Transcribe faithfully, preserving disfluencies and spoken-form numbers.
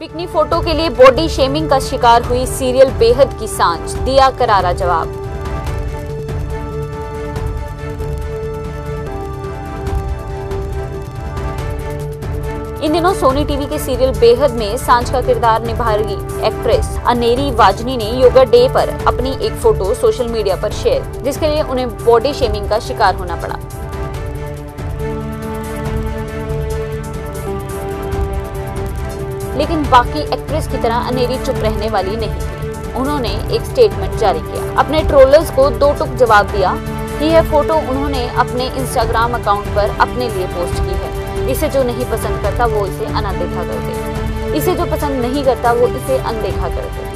Bikini photo के लिए body shaming का शिकार हुई सीरियल बेहद की सांझ, दिया करारा जवाब। इन दिनों सोनी टीवी के सीरियल बेहद में सांझ का किरदार निभा रही एक्ट्रेस अनेरी वाजनी ने योगा डे पर अपनी एक फोटो सोशल मीडिया पर शेयर, जिसके लिए उन्हें बॉडी शेमिंग का शिकार होना पड़ा। लेकिन बाकी एक्ट्रेस की तरह अनेरी चुप रहने वाली नहीं थी। उन्होंने एक स्टेटमेंट जारी किया, अपने ट्रोलर्स को दो टुक जवाब दिया। यह फोटो उन्होंने अपने इंस्टाग्राम अकाउंट पर अपने लिए पोस्ट की है। इसे जो नहीं पसंद करता वो इसे अनदेखा कर दे, इसे जो पसंद नहीं करता वो इसे अनदेखा कर दे।